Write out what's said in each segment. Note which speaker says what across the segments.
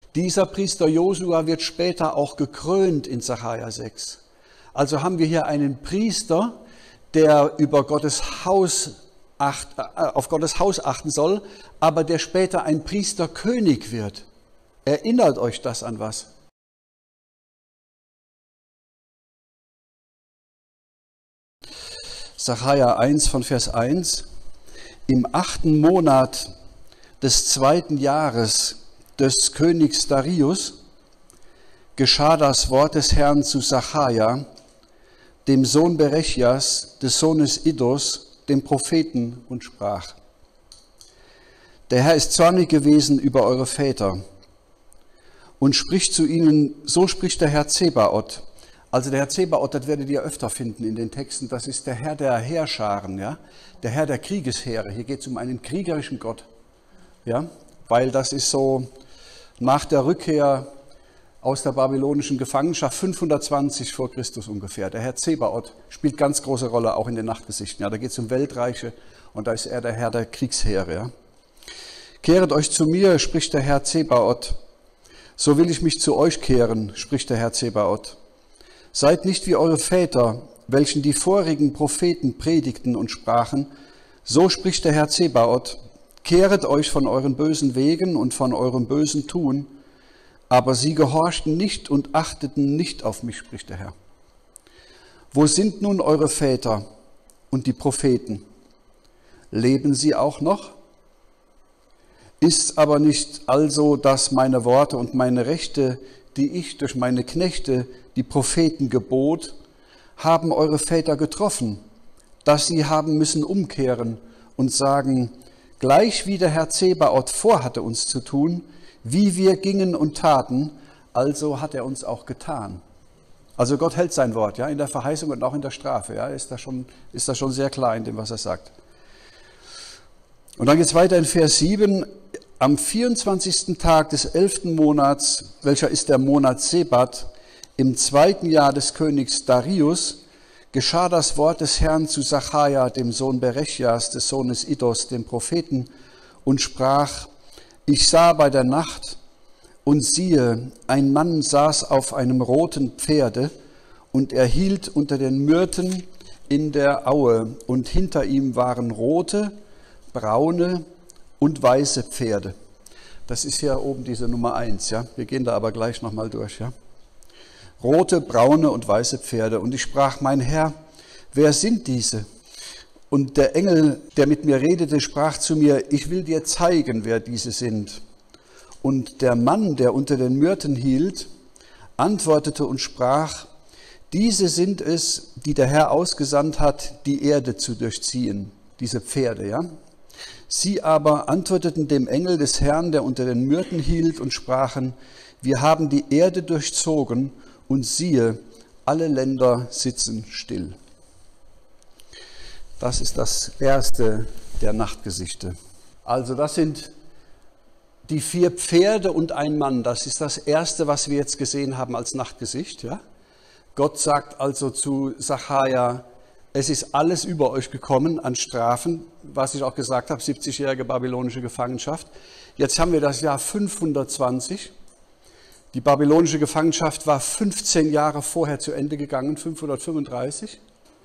Speaker 1: Dieser Priester Josua wird später auch gekrönt in Sacharja 6. Also haben wir hier einen Priester, der über auf Gottes Haus achten soll, aber der später ein Priesterkönig wird. Erinnert euch das an was? Sacharja 1 von Vers 1. Im 8. Monat des 2. Jahres des Königs Darius geschah das Wort des Herrn zu Sacharja, dem Sohn Berechias, des Sohnes Iddos, dem Propheten, und sprach: Der Herr ist zornig gewesen über eure Väter und spricht zu ihnen, so spricht der Herr Zebaoth. Also der Herr Zebaoth, das werdet ihr öfter finden in den Texten, das ist der Herr der Heerscharen, ja? Der Herr der Kriegesheere. Hier geht es um einen kriegerischen Gott, ja? Weil das ist so nach der Rückkehr aus der babylonischen Gefangenschaft 520 vor Christus ungefähr. Der Herr Zebaoth spielt ganz große Rolle, auch in den Nachtgesichten. Ja, da geht es um Weltreiche und da ist er der Herr der Kriegsheere. Ja. Kehret euch zu mir, spricht der Herr Zebaoth. So will ich mich zu euch kehren, spricht der Herr Zebaoth. Seid nicht wie eure Väter, welchen die vorigen Propheten predigten und sprachen. So spricht der Herr Zebaoth. Kehret euch von euren bösen Wegen und von eurem bösen Tun. Aber sie gehorchten nicht und achteten nicht auf mich, spricht der Herr. Wo sind nun eure Väter und die Propheten? Leben sie auch noch? Ist aber nicht also, dass meine Worte und meine Rechte, die ich durch meine Knechte, die Propheten, gebot, haben eure Väter getroffen, dass sie haben müssen umkehren und sagen, gleich wie der Herr Zebaoth vorhatte uns zu tun, wie wir gingen und taten, also hat er uns auch getan. Also Gott hält sein Wort, ja, in der Verheißung und auch in der Strafe, ja, ist das schon sehr klar in dem, was er sagt. Und dann geht es weiter in Vers 7. Am 24. Tag des 11. Monats, welcher ist der Monat Sebat, im 2. Jahr des Königs Darius, geschah das Wort des Herrn zu Sacharja, dem Sohn Berechias, des Sohnes Iddos, dem Propheten, und sprach: Ich sah bei der Nacht, und siehe, ein Mann saß auf einem roten Pferde, und er hielt unter den Myrten in der Aue, und hinter ihm waren rote, braune und weiße Pferde. Das ist hier oben diese Nummer 1, ja. Wir gehen da aber gleich nochmal durch, ja. Rote, braune und weiße Pferde. Und ich sprach: Mein Herr, wer sind diese? Und der Engel, der mit mir redete, sprach zu mir: Ich will dir zeigen, wer diese sind. Und der Mann, der unter den Myrten hielt, antwortete und sprach: Diese sind es, die der Herr ausgesandt hat, die Erde zu durchziehen, diese Pferde, ja. Sie aber antworteten dem Engel des Herrn, der unter den Myrten hielt, und sprachen: Wir haben die Erde durchzogen, und siehe, alle Länder sitzen still. Das ist das erste der Nachtgesichte. Also das sind die 4 Pferde und ein Mann. Das ist das erste, was wir jetzt gesehen haben als Nachtgesicht. Ja? Gott sagt also zu Sacharja: Es ist alles über euch gekommen an Strafen, was ich auch gesagt habe, 70-jährige babylonische Gefangenschaft. Jetzt haben wir das Jahr 520. Die babylonische Gefangenschaft war 15 Jahre vorher zu Ende gegangen, 535.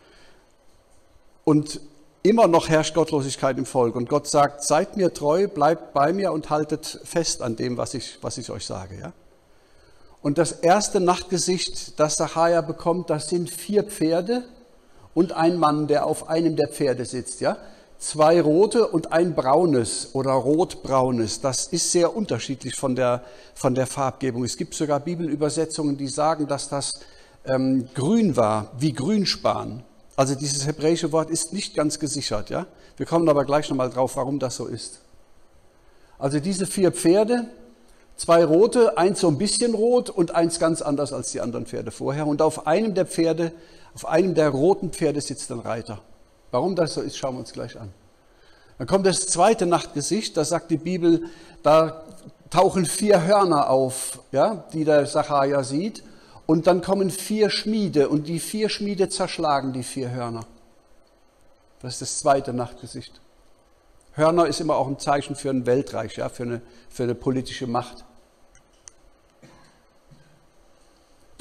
Speaker 1: Und immer noch herrscht Gottlosigkeit im Volk. Und Gott sagt: Seid mir treu, bleibt bei mir und haltet fest an dem, was ich euch sage. Ja? Und das erste Nachtgesicht, das Sacharja bekommt, das sind 4 Pferde und ein Mann, der auf einem der Pferde sitzt. Ja? 2 rote und ein braunes oder rotbraunes. Das ist sehr unterschiedlich von der Farbgebung. Es gibt sogar Bibelübersetzungen, die sagen, dass das grün war, wie Grünspan. Also dieses hebräische Wort ist nicht ganz gesichert. Ja? Wir kommen aber gleich nochmal drauf, warum das so ist. Also diese 4 Pferde, 2 rote, eins so ein bisschen rot und eins ganz anders als die anderen Pferde vorher. Und auf einem der roten Pferde sitzt ein Reiter. Warum das so ist, schauen wir uns gleich an. Dann kommt das zweite Nachtgesicht, da sagt die Bibel, da tauchen 4 Hörner auf, ja, die der Sacharja sieht. Und dann kommen 4 Schmiede und die 4 Schmiede zerschlagen die 4 Hörner. Das ist das zweite Nachtgesicht. Hörner ist immer auch ein Zeichen für ein Weltreich, ja, für eine politische Macht.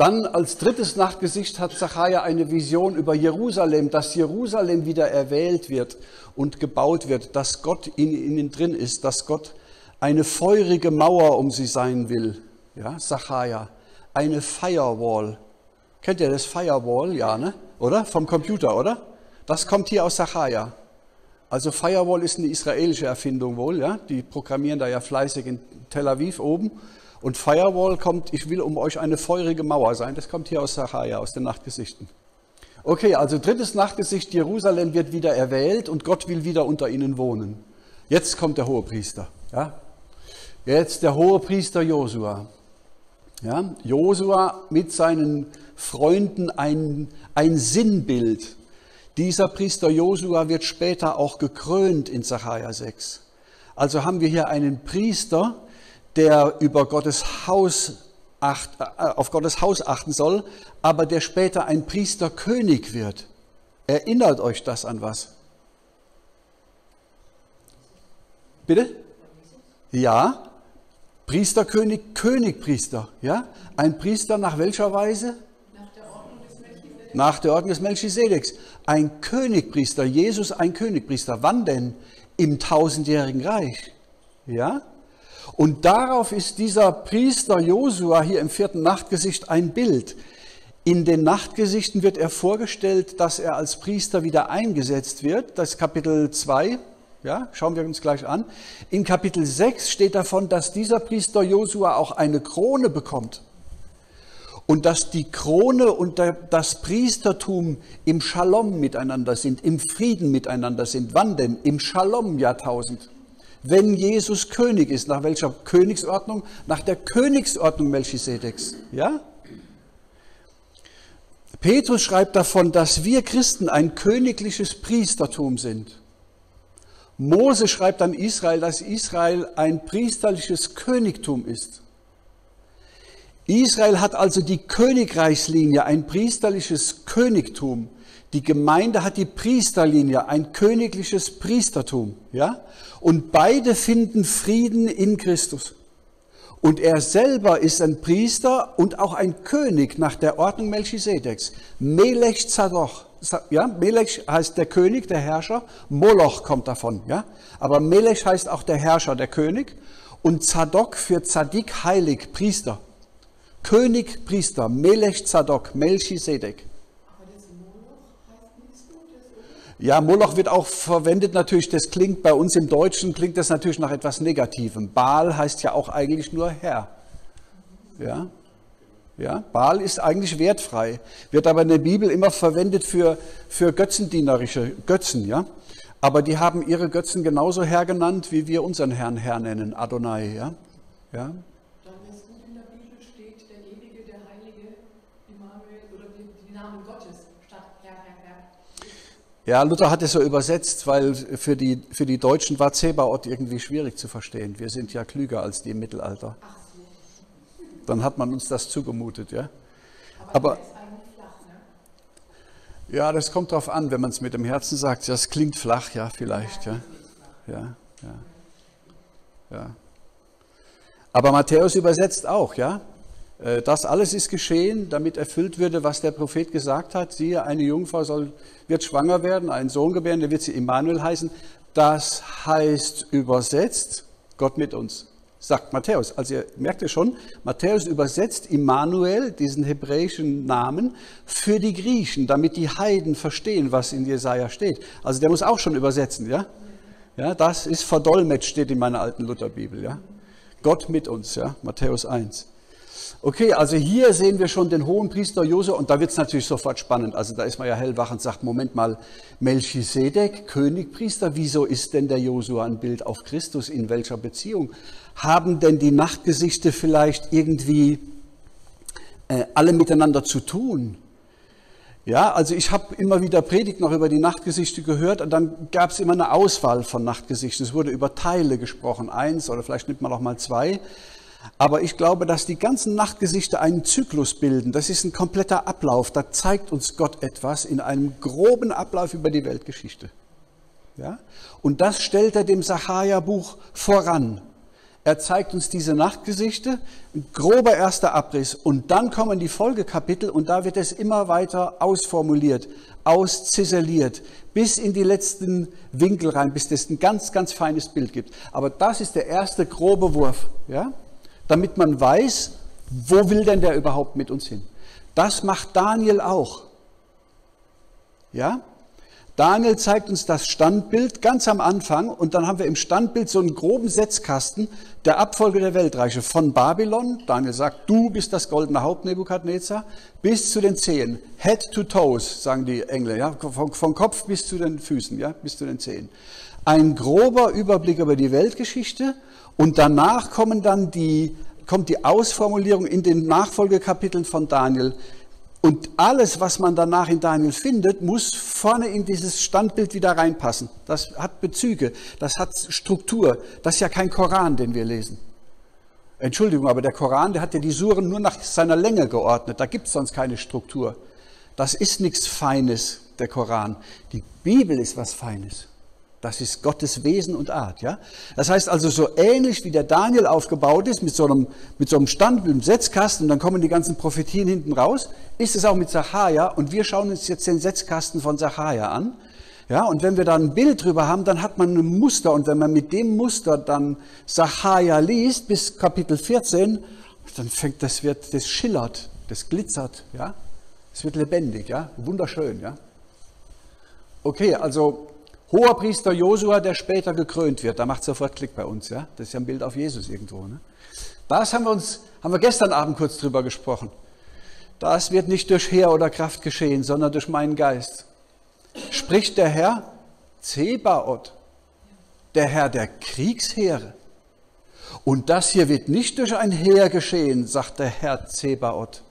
Speaker 1: Dann als drittes Nachtgesicht hat Sacharja eine Vision über Jerusalem, dass Jerusalem wieder erwählt wird und gebaut wird, dass Gott in ihnen drin ist, dass Gott eine feurige Mauer um sie sein will. Ja, Sacharja, eine Firewall. Kennt ihr das Firewall? Ja, ne? Oder? Vom Computer, oder? Das kommt hier aus Sacharja. Also Firewall ist eine israelische Erfindung wohl, ja? Die programmieren da ja fleißig in Tel Aviv oben. Und Firewall kommt, ich will um euch eine feurige Mauer sein, das kommt hier aus Sacharja, aus den Nachtgesichten. Okay, also drittes Nachtgesicht, Jerusalem wird wieder erwählt und Gott will wieder unter ihnen wohnen. Jetzt kommt der Hohepriester. Ja? Jetzt der Hohepriester Josua. Ja? Josua mit seinen Freunden ein Sinnbild. Dieser Priester Josua wird später auch gekrönt in Sacharja 6. Also haben wir hier einen Priester, der auf Gottes Haus achten soll, aber der später ein Priesterkönig wird. Erinnert euch das an was? Bitte? Ja, Priesterkönig, Königpriester. Ja? Ein Priester nach welcher Weise? Nach der Ordnung des Melchisedeks. Ein Königpriester, Jesus ein Königpriester. Wann denn? Im 1000-jährigen Reich. Ja? Und darauf ist dieser Priester Josua hier im 4. Nachtgesicht ein Bild. In den Nachtgesichten wird er vorgestellt, dass er als Priester wieder eingesetzt wird. Das ist Kapitel 2, ja, schauen wir uns gleich an. In Kapitel 6 steht davon, dass dieser Priester Josua auch eine Krone bekommt. Und dass die Krone und das Priestertum im Shalom miteinander sind, im Frieden miteinander sind. Wann denn? Im Shalom-Jahrtausend. Wenn Jesus König ist, nach welcher Königsordnung? Nach der Königsordnung Melchisedeks. Ja? Petrus schreibt davon, dass wir Christen ein königliches Priestertum sind. Mose schreibt an Israel, dass Israel ein priesterliches Königtum ist. Israel hat also die Königreichslinie, ein priesterliches Königtum. Die Gemeinde hat die Priesterlinie, ein königliches Priestertum. Ja? Und beide finden Frieden in Christus. Und er selber ist ein Priester und auch ein König nach der Ordnung Melchisedeks. Melech Zadok. Ja? Melech heißt der König, der Herrscher. Moloch kommt davon. Ja? Aber Melech heißt auch der Herrscher, der König. Und Zadok für Zadik, heilig, Priester. König, Priester, Melech Zadok, Melchisedek. Ja, Moloch wird auch verwendet natürlich, das klingt bei uns im Deutschen, klingt das natürlich nach etwas Negativem. Baal heißt ja auch eigentlich nur Herr. Ja, ja, Baal ist eigentlich wertfrei, wird aber in der Bibel immer verwendet für götzendienerische Götzen. Ja? Aber die haben ihre Götzen genauso Herr genannt, wie wir unseren Herrn Herr nennen, Adonai. Ja? Ja? Ja, Luther hat es so übersetzt, weil für die Deutschen war Zebaoth irgendwie schwierig zu verstehen. Wir sind ja klüger als die im Mittelalter. Dann hat man uns das zugemutet, ja. Aber ist eigentlich flach, ne? Ja, das kommt drauf an, wenn man es mit dem Herzen sagt. Das klingt flach, ja, vielleicht, ja. Ja, ja, ja. Aber Matthäus übersetzt auch, ja. Das alles ist geschehen, damit erfüllt würde, was der Prophet gesagt hat. Siehe, eine Jungfrau wird schwanger werden, einen Sohn gebären, der wird sie Immanuel heißen. Das heißt übersetzt, Gott mit uns, sagt Matthäus. Also ihr merkt es schon, Matthäus übersetzt Immanuel, diesen hebräischen Namen, für die Griechen, damit die Heiden verstehen, was in Jesaja steht. Also der muss auch schon übersetzen, ja? Ja, das ist verdolmetscht, steht in meiner alten Lutherbibel, ja? Gott mit uns, ja? Matthäus 1. Okay, also hier sehen wir schon den Hohenpriester Josua und da wird es natürlich sofort spannend. Also da ist man ja hellwach und sagt, Moment mal, Melchisedek, Königpriester, wieso ist denn der Josua ein Bild auf Christus? In welcher Beziehung? Haben denn die Nachtgesichte vielleicht irgendwie alle miteinander zu tun? Ja, also ich habe immer wieder Predigt noch über die Nachtgesichte gehört und dann gab es immer eine Auswahl von Nachtgesichten. Es wurde über Teile gesprochen, 1 oder vielleicht nimmt man auch mal 2. Aber ich glaube, dass die ganzen Nachtgesichter einen Zyklus bilden. Das ist ein kompletter Ablauf. Da zeigt uns Gott etwas in einem groben Ablauf über die Weltgeschichte. Ja? Und das stellt er dem Sacharja-Buch voran. Er zeigt uns diese Nachtgesichte, ein grober erster Abriss. Und dann kommen die Folgekapitel und da wird es immer weiter ausformuliert, ausziseliert, bis in die letzten Winkel rein, bis es ein ganz, ganz feines Bild gibt. Aber das ist der erste grobe Wurf, ja? Damit man weiß, wo will denn der überhaupt mit uns hin. Das macht Daniel auch. Ja? Daniel zeigt uns das Standbild ganz am Anfang und dann haben wir im Standbild so einen groben Setzkasten der Abfolge der Weltreiche von Babylon, Daniel sagt, du bist das goldene Haupt Nebukadnezar, bis zu den Zehen, head to toes, sagen die Engländer, ja? Vom Kopf bis zu den Füßen, ja? Bis zu den Zehen. Ein grober Überblick über die Weltgeschichte und danach kommt die Ausformulierung in den Nachfolgekapiteln von Daniel. Und alles, was man danach in Daniel findet, muss vorne in dieses Standbild wieder reinpassen. Das hat Bezüge, das hat Struktur. Das ist ja kein Koran, den wir lesen. Entschuldigung, aber der Koran, der hat ja die Suren nur nach seiner Länge geordnet. Da gibt es sonst keine Struktur. Das ist nichts Feines, der Koran. Die Bibel ist was Feines. Das ist Gottes Wesen und Art. Ja? Das heißt also, so ähnlich wie der Daniel aufgebaut ist, mit so einem Stand, mit einem Setzkasten, und dann kommen die ganzen Prophetien hinten raus, ist es auch mit Sacharja. Und wir schauen uns jetzt den Setzkasten von Sacharja an. Ja? Und wenn wir da ein Bild drüber haben, dann hat man ein Muster. Und wenn man mit dem Muster dann Sacharja liest, bis Kapitel 14, dann das schillert, das glitzert. Ja? Es wird lebendig, ja? Wunderschön. Ja? Okay, also Hoherpriester Josua, der später gekrönt wird, da macht sofort Klick bei uns, ja. Das ist ja ein Bild auf Jesus irgendwo. Ne? Das haben wir gestern Abend kurz drüber gesprochen. Das wird nicht durch Heer oder Kraft geschehen, sondern durch meinen Geist. Spricht der Herr Zebaoth, der Herr der Kriegsheere. Und das hier wird nicht durch ein Heer geschehen, sagt der Herr Zebaoth,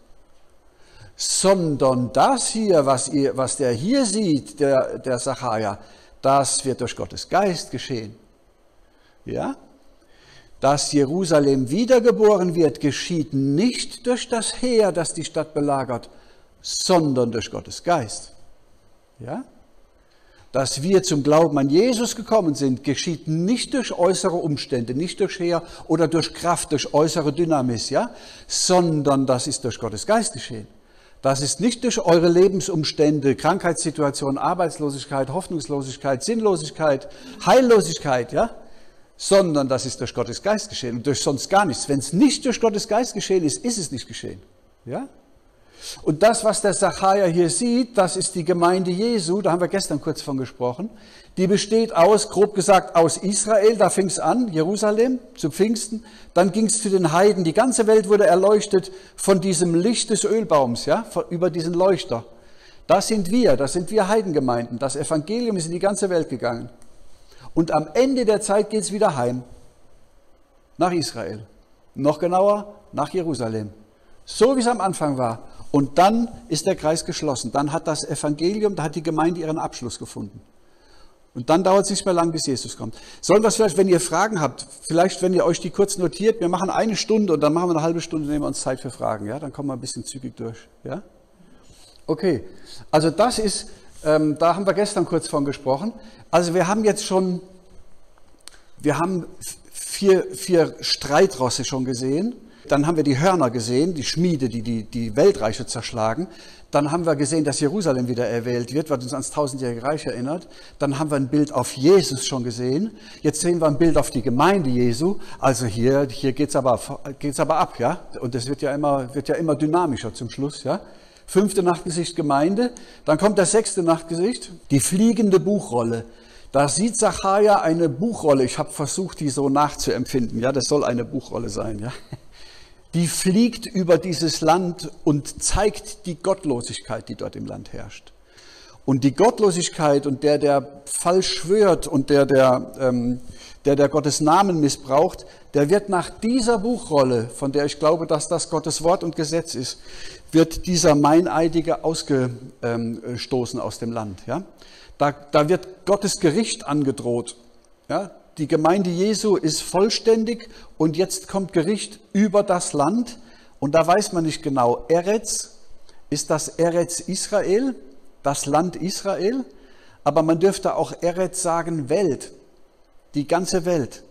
Speaker 1: sondern das hier, was der hier sieht, der Sacharja, das wird durch Gottes Geist geschehen. Ja? Dass Jerusalem wiedergeboren wird, geschieht nicht durch das Heer, das die Stadt belagert, sondern durch Gottes Geist. Ja? Dass wir zum Glauben an Jesus gekommen sind, geschieht nicht durch äußere Umstände, nicht durch Heer oder durch Kraft, durch äußere Dynamis, ja? Sondern das ist durch Gottes Geist geschehen. Das ist nicht durch eure Lebensumstände, Krankheitssituation, Arbeitslosigkeit, Hoffnungslosigkeit, Sinnlosigkeit, Heillosigkeit, ja? Sondern das ist durch Gottes Geist geschehen und durch sonst gar nichts. Wenn es nicht durch Gottes Geist geschehen ist, ist es nicht geschehen. Ja? Und das, was der Sacharja hier sieht, das ist die Gemeinde Jesu, da haben wir gestern kurz von gesprochen. Die besteht aus, grob gesagt, aus Israel, da fing es an, Jerusalem, zu Pfingsten. Dann ging es zu den Heiden. Die ganze Welt wurde erleuchtet von diesem Licht des Ölbaums, ja, über diesen Leuchter. Das sind wir Heidengemeinden. Das Evangelium ist in die ganze Welt gegangen. Und am Ende der Zeit geht es wieder heim, nach Israel. Noch genauer, nach Jerusalem. So wie es am Anfang war. Und dann ist der Kreis geschlossen. Dann hat das Evangelium, da hat die Gemeinde ihren Abschluss gefunden. Und dann dauert es nicht mehr lang, bis Jesus kommt. Sollen wir es vielleicht, wenn ihr Fragen habt, vielleicht, wenn ihr euch die kurz notiert, wir machen 1 Stunde und dann machen wir eine halbe Stunde, nehmen wir uns Zeit für Fragen. Ja? Dann kommen wir ein bisschen zügig durch. Ja? Okay, also das ist, da haben wir gestern kurz von gesprochen. Also wir haben jetzt schon, vier Streitrosse schon gesehen. Dann haben wir die Hörner gesehen, die Schmiede, die Weltreiche zerschlagen. Dann haben wir gesehen, dass Jerusalem wieder erwählt wird, was uns ans 1000-jährige Reich erinnert. Dann haben wir ein Bild auf Jesus schon gesehen. Jetzt sehen wir ein Bild auf die Gemeinde Jesu. Also hier geht's aber ab, ja. Und das wird ja immer dynamischer zum Schluss, ja. 5. Nachtgesicht Gemeinde. Dann kommt das 6. Nachtgesicht, die fliegende Buchrolle. Da sieht Sacharja eine Buchrolle. Ich habe versucht, die so nachzuempfinden. Ja, das soll eine Buchrolle sein, ja. Die fliegt über dieses Land und zeigt die Gottlosigkeit, die dort im Land herrscht. Und die Gottlosigkeit und der falsch schwört und der Gottes Namen missbraucht, der wird nach dieser Buchrolle, von der ich glaube, dass das Gottes Wort und Gesetz ist, wird dieser Meineidige ausgestoßen aus dem Land. Ja? Da wird Gottes Gericht angedroht. Ja? Die Gemeinde Jesu ist vollständig und jetzt kommt Gericht über das Land. Und da weiß man nicht genau, Eretz, ist das Eretz Israel, das Land Israel? Aber man dürfte auch Eretz sagen, Welt, die ganze Welt.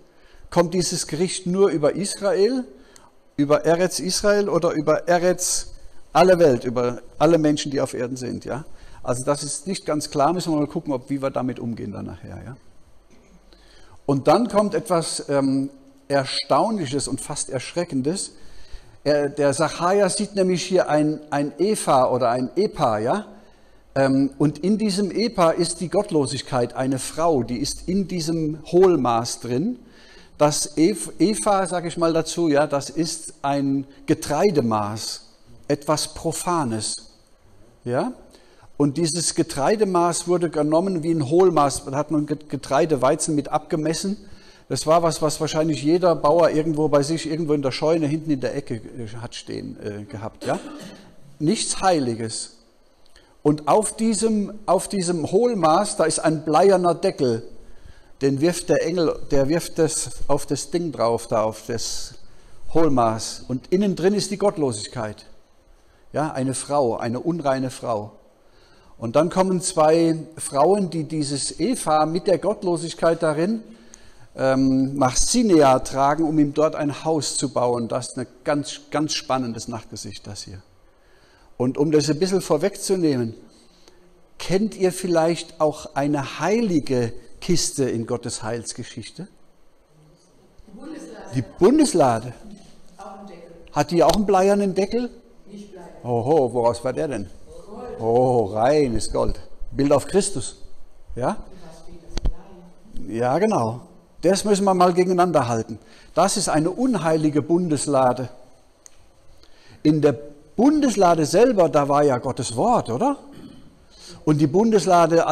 Speaker 1: kommt dieses Gericht nur über Israel, über Eretz Israel oder über Eretz alle Welt, über alle Menschen, die auf Erden sind. Ja? Also das ist nicht ganz klar, müssen wir mal gucken, wie wir damit umgehen dann nachher. Ja? Und dann kommt etwas Erstaunliches und fast Erschreckendes. Der Sacharja sieht nämlich hier ein Epha oder ein Epa, ja? Und in diesem Epa ist die Gottlosigkeit, eine Frau, die ist in diesem Hohlmaß drin. Das Epha, sage ich mal dazu, ja, das ist ein Getreidemaß, etwas Profanes. Ja? Und dieses Getreidemaß wurde genommen wie ein Hohlmaß, da hat man Getreideweizen mit abgemessen. Das war was wahrscheinlich jeder Bauer irgendwo bei sich, irgendwo in der Scheune, hinten in der Ecke hat stehen gehabt. Ja? Nichts Heiliges. Und auf diesem Hohlmaß, da ist ein bleierner Deckel. Den wirft der Engel, der wirft das auf das Ding drauf, da auf das Hohlmaß. Und innen drin ist die Gottlosigkeit. Ja, eine Frau, eine unreine Frau. Und dann kommen zwei Frauen, die dieses Epha mit der Gottlosigkeit darin nach Sinea tragen, um ihm dort ein Haus zu bauen. Das ist ein ganz, ganz spannendes Nachtgesicht, das hier. Und um das ein bisschen vorwegzunehmen, kennt ihr vielleicht auch eine heilige Kiste in Gottes Heilsgeschichte? Die Bundeslade. Hat die auch einen bleiernen Deckel?
Speaker 2: Nicht bleiern.
Speaker 1: Oho, woraus war der denn?
Speaker 2: Gold.
Speaker 1: Oh, reines Gold. Bild auf Christus. Ja? Ja, genau. Das müssen wir mal gegeneinander halten. Das ist eine unheilige Bundeslade. In der Bundeslade selber, da war ja Gottes Wort, oder? Und die Bundeslade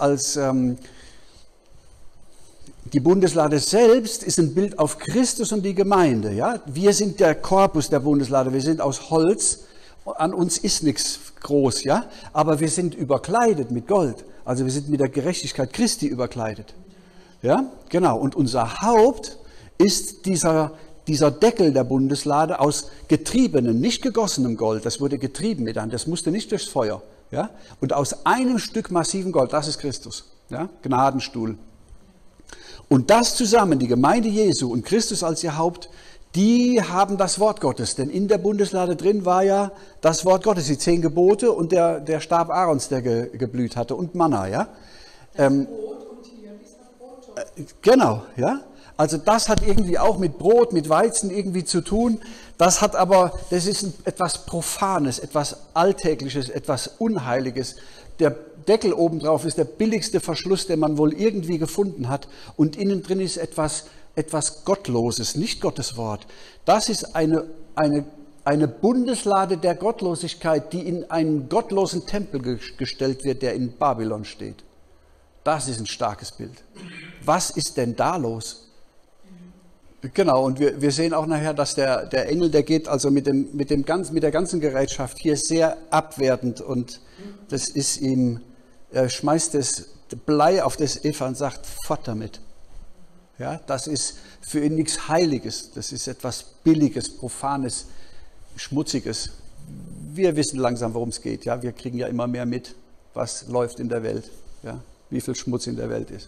Speaker 1: die Bundeslade selbst ist ein Bild auf Christus und die Gemeinde. Ja? Wir sind der Korpus der Bundeslade, wir sind aus Holz, an uns ist nichts groß, ja? Aber wir sind überkleidet mit Gold, also wir sind mit der Gerechtigkeit Christi überkleidet. Ja? Genau, und unser Haupt ist dieser Deckel der Bundeslade aus getriebenem, nicht gegossenem Gold, das wurde getrieben mit Hand, das musste nicht durchs Feuer. Ja? Und aus einem Stück massiven Gold, das ist Christus, ja? Gnadenstuhl. Und das zusammen, die Gemeinde Jesu und Christus als ihr Haupt, die haben das Wort Gottes. Denn in der Bundeslade drin war ja das Wort Gottes, die 10 Gebote und der Stab Aarons, der geblüht hatte und Manna. Ja?
Speaker 2: Das Brot und hier dieser Brottopf.
Speaker 1: Genau, ja. Also das hat irgendwie auch mit Brot, mit Weizen irgendwie zu tun. Das ist etwas Profanes, etwas Alltägliches, etwas Unheiliges. Der Deckel obendrauf ist der billigste Verschluss, den man wohl irgendwie gefunden hat. Und innen drin ist etwas Gottloses, nicht Gottes Wort. Das ist eine Bundeslade der Gottlosigkeit, die in einen gottlosen Tempel gestellt wird, der in Babylon steht. Das ist ein starkes Bild. Was ist denn da los? Genau, und wir sehen auch nachher, dass der Engel, der geht also mit der ganzen Gerätschaft hier sehr abwertend und das ist ihm, er schmeißt das Blei auf das Epha und sagt, fort damit. Ja, das ist für ihn nichts Heiliges, das ist etwas Billiges, Profanes, Schmutziges. Wir wissen langsam, worum es geht. Ja? Wir kriegen ja immer mehr mit, was läuft in der Welt, ja? Wie viel Schmutz in der Welt ist.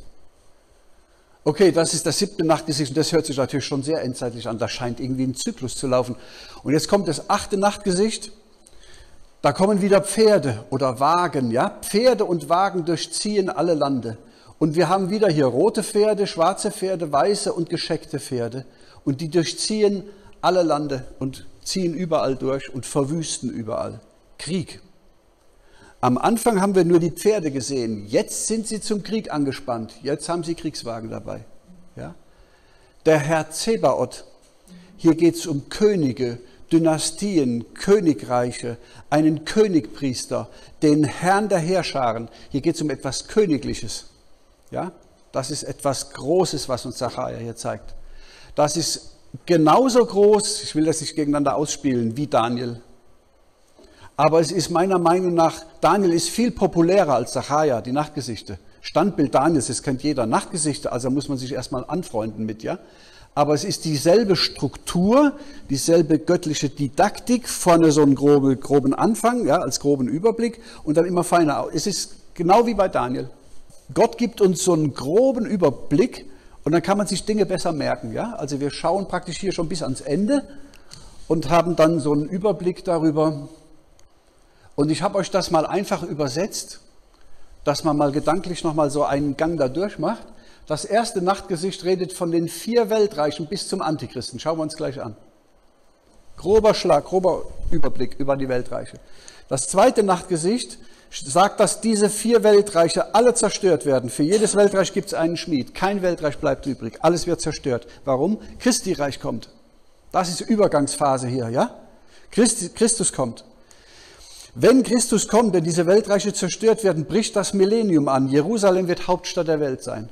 Speaker 1: Okay, das ist das 7. Nachtgesicht und das hört sich natürlich schon sehr endzeitlich an. Da scheint irgendwie ein Zyklus zu laufen. Und jetzt kommt das 8. Nachtgesicht. Da kommen wieder Pferde oder Wagen. Ja? Pferde und Wagen durchziehen alle Lande. Und wir haben wieder hier rote Pferde, schwarze Pferde, weiße und gescheckte Pferde. Und die durchziehen alle Lande und ziehen überall durch und verwüsten überall. Krieg. Am Anfang haben wir nur die Pferde gesehen, jetzt sind sie zum Krieg angespannt, jetzt haben sie Kriegswagen dabei. Ja? Der Herr Zebaoth, hier geht es um Könige, Dynastien, Königreiche, einen Königpriester, den Herrn der Heerscharen. Hier geht es um etwas Königliches. Ja? Das ist etwas Großes, was uns Sacharja hier zeigt. Das ist genauso groß, ich will das nicht gegeneinander ausspielen, wie Daniel. Aber es ist meiner Meinung nach, Daniel ist viel populärer als Sacharja, die Nachtgesichte. Standbild Daniels, das kennt jeder, Nachtgesichte, also muss man sich erstmal anfreunden mit, ja. Aber es ist dieselbe Struktur, dieselbe göttliche Didaktik, vorne so einen groben Anfang, ja, als groben Überblick und dann immer feiner. Es ist genau wie bei Daniel. Gott gibt uns so einen groben Überblick Und dann kann man sich Dinge besser merken. Ja? Also wir schauen praktisch hier schon bis ans Ende und haben dann so einen Überblick darüber. Und ich habe euch das mal einfach übersetzt, dass man mal gedanklich nochmal so einen Gang da durchmacht. Das erste Nachtgesicht redet von den 4 Weltreichen bis zum Antichristen. Schauen wir uns gleich an. Grober Schlag, grober Überblick über die Weltreiche. Das zweite Nachtgesicht sagt, dass diese 4 Weltreiche alle zerstört werden. Für jedes Weltreich gibt es einen Schmied. Kein Weltreich bleibt übrig. Alles wird zerstört. Warum? Christi Reich kommt. Das ist die Übergangsphase hier, ja? Christus kommt. Wenn Christus kommt, wenn diese Weltreiche zerstört werden, bricht das Millennium an. Jerusalem wird Hauptstadt der Welt sein.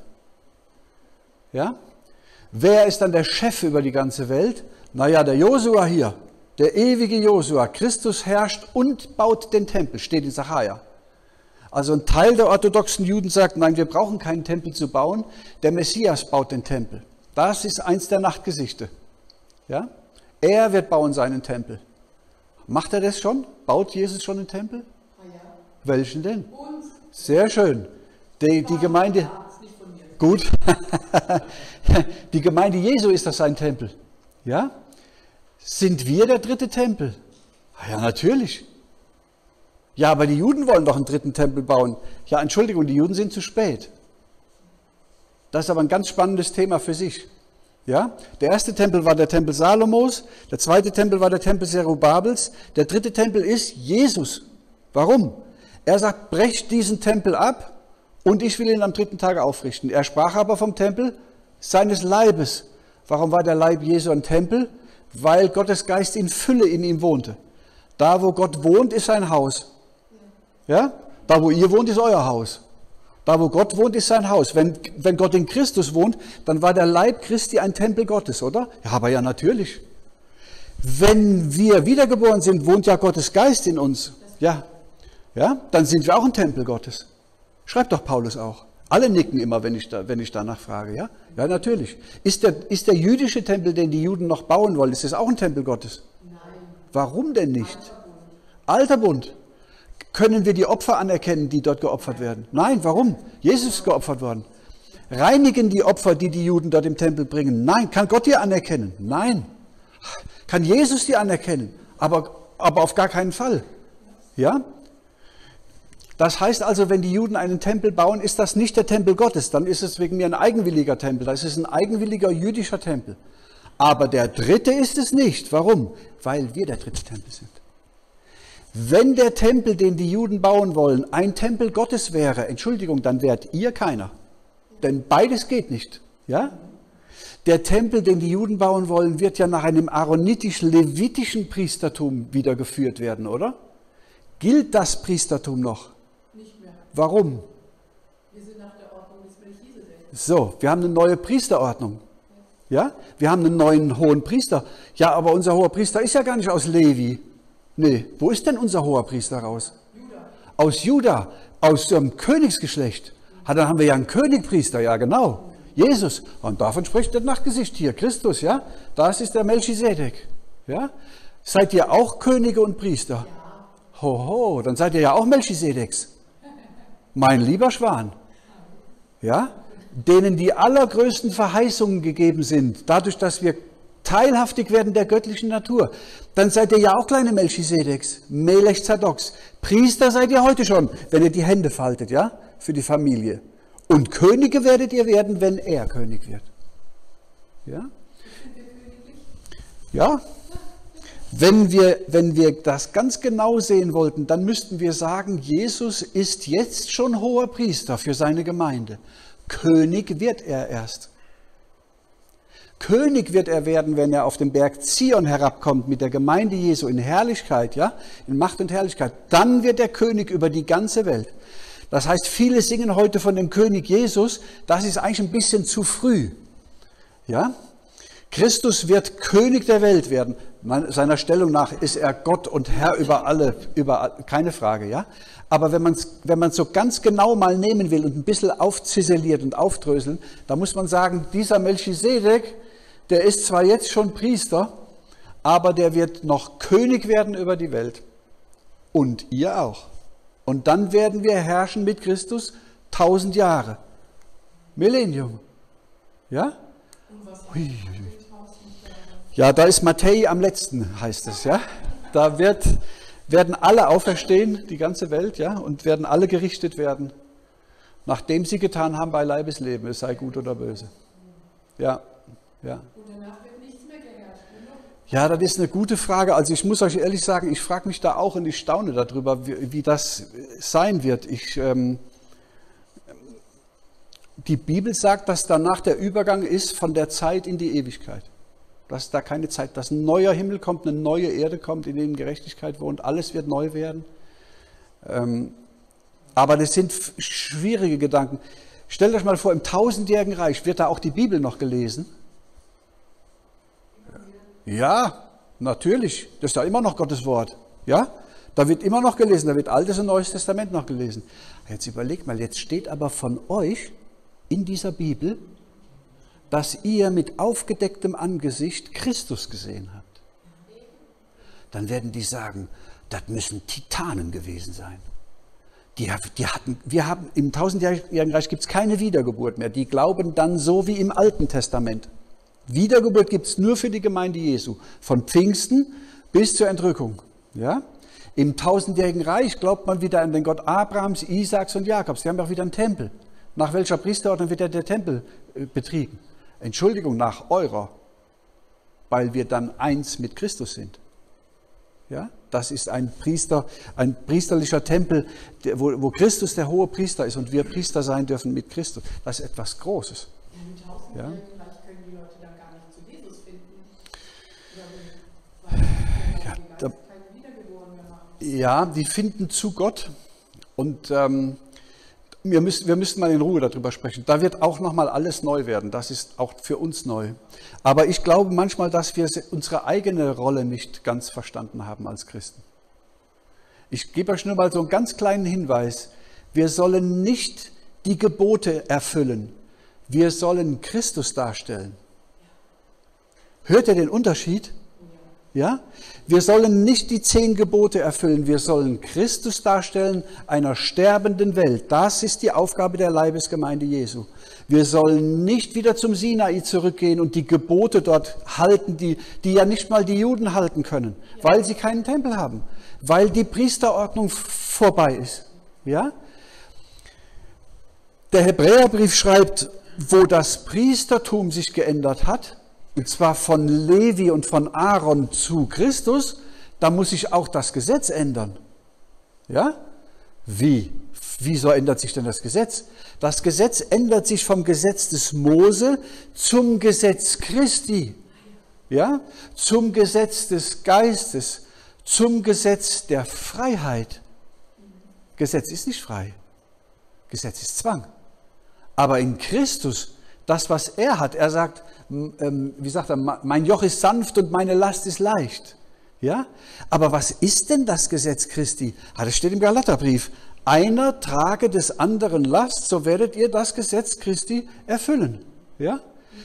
Speaker 1: Ja? Wer ist dann der Chef über die ganze Welt? Naja, der Josua hier, der ewige Josua. Christus herrscht und baut den Tempel, steht in Sacharja. Also ein Teil der orthodoxen Juden sagt, nein, wir brauchen keinen Tempel zu bauen, der Messias baut den Tempel. Das ist eins der Nachtgesichte. Ja? Er wird bauen seinen Tempel. Macht er das schon? Baut Jesus schon einen Tempel?
Speaker 2: Ja.
Speaker 1: Welchen denn? Sehr schön. Die Gemeinde, gut, die Gemeinde Jesu ist das sein Tempel. Ja? Sind wir der 3. Tempel? Ja, natürlich. Ja, aber die Juden wollen doch einen 3. Tempel bauen. Ja, Entschuldigung, die Juden sind zu spät. Das ist aber ein ganz spannendes Thema für sich. Ja? Der erste Tempel war der Tempel Salomos, der zweite Tempel war der Tempel Zerubabels, der 3. Tempel ist Jesus. Warum? Er sagt, brecht diesen Tempel ab und ich will ihn am 3. Tag aufrichten. Er sprach aber vom Tempel seines Leibes. Warum war der Leib Jesu ein Tempel? Weil Gottes Geist in Fülle in ihm wohnte. Da, wo Gott wohnt, ist sein Haus. Ja? Da, wo ihr wohnt, ist euer Haus. Da, wo Gott wohnt, ist sein Haus. Wenn Gott in Christus wohnt, dann war der Leib Christi ein Tempel Gottes, oder? Ja, aber ja, natürlich. Wenn wir wiedergeboren sind, wohnt ja Gottes Geist in uns. Ja. Ja, dann sind wir auch ein Tempel Gottes. Schreibt doch Paulus auch. Alle nicken immer, wenn ich danach frage. Ja, ja, natürlich. Ist der jüdische Tempel, den die Juden noch bauen wollen, ist das auch ein Tempel Gottes? Nein. Warum denn nicht? Alter Bund. Können wir die Opfer anerkennen, die dort geopfert werden? Nein, warum? Jesus ist geopfert worden. Reinigen die Opfer, die die Juden dort im Tempel bringen? Nein. Kann Gott die anerkennen? Nein. Kann Jesus die anerkennen? Aber auf gar keinen Fall. Ja? Das heißt also, wenn die Juden einen Tempel bauen, ist das nicht der Tempel Gottes. Dann ist es wegen mir ein eigenwilliger Tempel. Das ist ein eigenwilliger jüdischer Tempel. Aber der 3. ist es nicht. Warum? Weil wir der 3. Tempel sind. Wenn der Tempel, den die Juden bauen wollen, ein Tempel Gottes wäre, Entschuldigung, dann wärt ihr keiner. Denn beides geht nicht. Ja? Der Tempel, den die Juden bauen wollen, wird ja nach einem aaronitisch-levitischen Priestertum wiedergeführt werden, oder? Gilt das Priestertum noch?
Speaker 2: Nicht mehr.
Speaker 1: Warum?
Speaker 2: Wir sind nach der Ordnung des Melchisedek.
Speaker 1: So, wir haben eine neue Priesterordnung. Ja? Wir haben einen neuen hohen Priester. Ja, aber unser hoher Priester ist ja gar nicht aus Levi. Nee, wo ist denn unser hoher Priester raus?
Speaker 2: Juda.
Speaker 1: Aus Juda, aus dem Königsgeschlecht. Dann haben wir ja einen Königpriester, ja genau. Jesus. Und davon spricht das Nachtgesicht hier, Christus, ja. Das ist der Melchisedek. Ja? Seid ihr auch Könige und Priester?
Speaker 2: Ja.
Speaker 1: Hoho, dann seid ihr ja auch Melchisedeks. Mein lieber Schwan. Ja? Denen die allergrößten Verheißungen gegeben sind, dadurch, dass wir teilhaftig werden der göttlichen Natur, dann seid ihr ja auch kleine Melchisedeks, Melech Zadoks. Priester seid ihr heute schon, wenn ihr die Hände faltet, ja, für die Familie. Und Könige werdet ihr werden, wenn er König wird. Ja? Ja? Wenn wir das ganz genau sehen wollten, dann müssten wir sagen, Jesus ist jetzt schon hoher Priester für seine Gemeinde. König wird er erst. König wird er werden, wenn er auf den Berg Zion herabkommt mit der Gemeinde Jesu in Herrlichkeit, ja, in Macht und Herrlichkeit. Dann wird er König über die ganze Welt. Das heißt, viele singen heute von dem König Jesus. Das ist eigentlich ein bisschen zu früh. Ja? Christus wird König der Welt werden. Seiner Stellung nach ist er Gott und Herr über alle, keine Frage, ja. Aber wenn man es so ganz genau mal nehmen will und ein bisschen aufziseliert und aufdröseln, da muss man sagen, dieser Melchisedek, der ist zwar jetzt schon Priester, aber der wird noch König werden über die Welt. Und ihr auch. Und dann werden wir herrschen mit Christus 1000 Jahre. Millennium. Ja?
Speaker 2: Und was
Speaker 1: Hui.
Speaker 2: heißt 1000 Jahre?
Speaker 1: Ja, da ist Matthäi am letzten, heißt es, ja. Da werden alle auferstehen, die ganze Welt, ja, und werden alle gerichtet werden, nachdem sie getan haben bei Leibesleben, es sei gut oder böse. Ja, ja.
Speaker 2: Und danach wird nichts mehr geherrscht.
Speaker 1: Ja, das ist eine gute Frage. Also ich muss euch ehrlich sagen, ich frage mich da auch und ich staune darüber, wie das sein wird. Die Bibel sagt, dass danach der Übergang ist von der Zeit in die Ewigkeit. Dass da keine Zeit, dass ein neuer Himmel kommt, eine neue Erde kommt, in denen Gerechtigkeit wohnt, alles wird neu werden. Aber das sind schwierige Gedanken. Stellt euch mal vor, im 1000-jährigen Reich wird da auch die Bibel noch gelesen? Ja, natürlich. Das ist ja immer noch Gottes Wort. Ja? Da wird immer noch gelesen, da wird Altes und Neues Testament noch gelesen. Jetzt überlegt mal, jetzt steht aber von euch in dieser Bibel, dass ihr mit aufgedecktem Angesicht Christus gesehen habt. Dann werden die sagen, das müssen Titanen gewesen sein. Wir haben im 1000-jährigen Reich gibt es keine Wiedergeburt mehr. Die glauben dann so wie im Alten Testament. Wiedergeburt gibt es nur für die Gemeinde Jesu, von Pfingsten bis zur Entrückung. Ja? Im 1000-jährigen Reich glaubt man wieder an den Gott Abrahams, Isaaks und Jakobs. Die haben auch wieder einen Tempel. Nach welcher Priesterordnung wird der Tempel betrieben? Entschuldigung, nach eurer, weil wir dann eins mit Christus sind. Ja? Das ist ein priesterlicher Tempel, wo Christus der hohe Priester ist und wir Priester sein dürfen mit Christus. Das ist etwas Großes.
Speaker 2: Im 1000
Speaker 1: Ja?
Speaker 2: Jahren Reich können die Leute dann gar nicht zu Jesus finden. Weil
Speaker 1: Ja,
Speaker 2: die Geist keine Wiedergeborenen mehr machen.
Speaker 1: Ja, die finden zu Gott und wir müssen mal in Ruhe darüber sprechen. Da wird auch nochmal alles neu werden. Das ist auch für uns neu. Aber ich glaube manchmal, dass wir unsere eigene Rolle nicht ganz verstanden haben als Christen. Ich gebe euch nur mal so einen ganz kleinen Hinweis. Wir sollen nicht die Gebote erfüllen. Wir sollen Christus darstellen. Hört ihr den Unterschied? Ja? Wir sollen nicht die 10 Gebote erfüllen, wir sollen Christus darstellen, einer sterbenden Welt. Das ist die Aufgabe der Leibesgemeinde Jesu. Wir sollen nicht wieder zum Sinai zurückgehen und die Gebote dort halten, die ja nicht mal die Juden halten können, weil sie keinen Tempel haben, weil die Priesterordnung vorbei ist. Ja? Der Hebräerbrief schreibt, wo das Priestertum sich geändert hat, und zwar von Levi und von Aaron zu Christus, da muss sich auch das Gesetz ändern. Ja? Wie? Wieso ändert sich denn das Gesetz? Das Gesetz ändert sich vom Gesetz des Mose zum Gesetz Christi. Ja? Zum Gesetz des Geistes, zum Gesetz der Freiheit. Gesetz ist nicht frei. Gesetz ist Zwang. Aber in Christus, das, was er hat, er sagt, wie sagt er, mein Joch ist sanft und meine Last ist leicht. Ja? Aber was ist denn das Gesetz Christi? Das steht im Galaterbrief. Einer trage des anderen Last, so werdet ihr das Gesetz Christi erfüllen. Ja?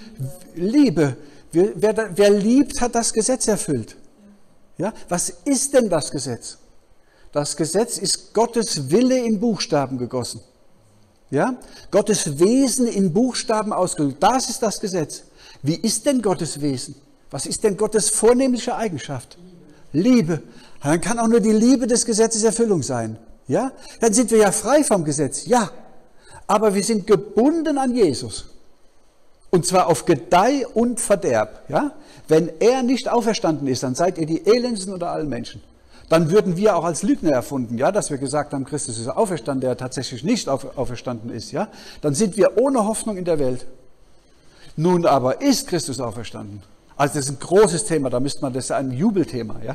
Speaker 1: Liebe. Wer liebt, hat das Gesetz erfüllt. Ja? Was ist denn das Gesetz? Das Gesetz ist Gottes Wille in Buchstaben gegossen. Ja? Gottes Wesen in Buchstaben ausgedrückt. Das ist das Gesetz. Wie ist denn Gottes Wesen? Was ist denn Gottes vornehmliche Eigenschaft? Liebe. Dann kann auch nur die Liebe des Gesetzes Erfüllung sein. Ja? Dann sind wir ja frei vom Gesetz. Ja. Aber wir sind gebunden an Jesus. Und zwar auf Gedeih und Verderb. Ja? Wenn er nicht auferstanden ist, dann seid ihr die elendsten unter allen Menschen. Dann würden wir auch als Lügner erfunden, ja, dass wir gesagt haben, Christus ist auferstanden, der tatsächlich nicht auferstanden ist. Ja? Dann sind wir ohne Hoffnung in der Welt. Nun aber ist Christus auferstanden. Also das ist ein großes Thema, das ist ein Jubelthema. Ja?